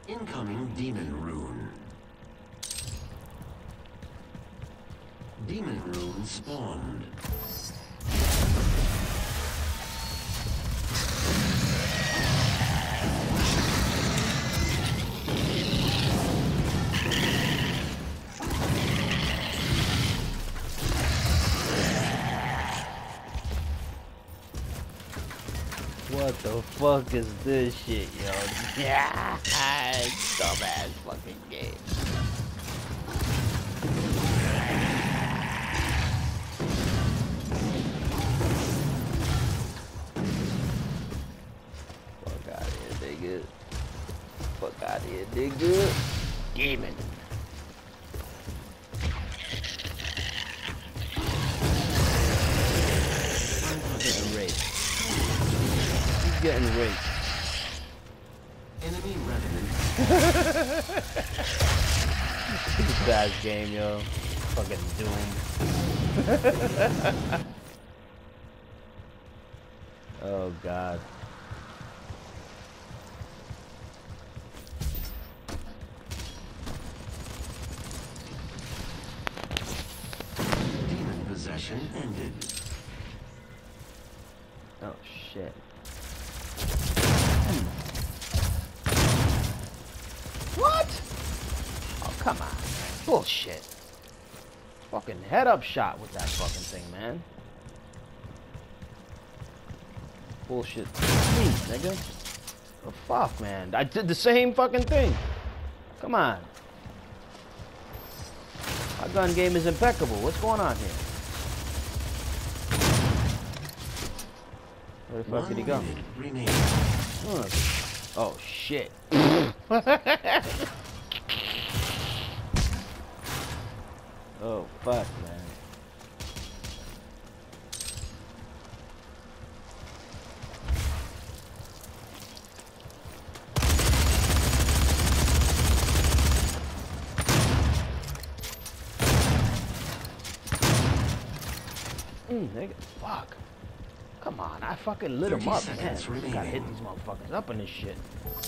Incoming Demon Rune. Demon Rune spawned. What the fuck is this shit, yo? Yeah, dumbass fucking game. Fuck out of here, nigga. Fuck out of here, nigga. Demon. Getting raped. He's getting raped. Enemy Revenant. This is a bad game, yo. Fucking Doom. Oh god. Demon possession ended. Oh shit. What? Oh come on. Bullshit. Fucking head up shot with that fucking thing, man. Bullshit. Please, nigga. Oh fuck, man. I did the same fucking thing. Come on. My gun game is impeccable. What's going on here? Where the fuck did he go? Oh shit. Oh fuck, man. Nigga, fuck. Come on, I fucking lit him up, man. Gotta hit these motherfuckers up in this shit.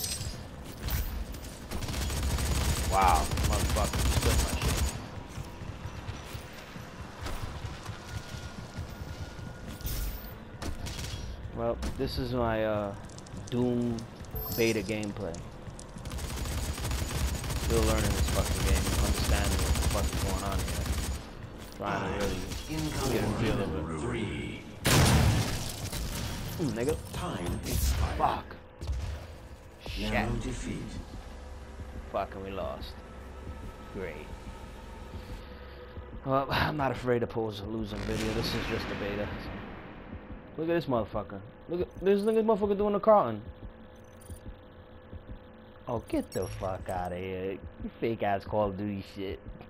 Wow, motherfucker, split my shit. Well, this is my Doom beta gameplay. Still learning this fucking game, understanding what the fuck is going on here. Trying to really get a feel of it. 3. Nigga. Time expired. Fuck. Shit. Narrow defeat. Fucking we lost. Great. Well, I'm not afraid to pose a losing video. This is just a beta. Look at this motherfucker. Look at this motherfucker doing the Carlton. Oh, get the fuck out of here. You fake ass Call of Duty shit.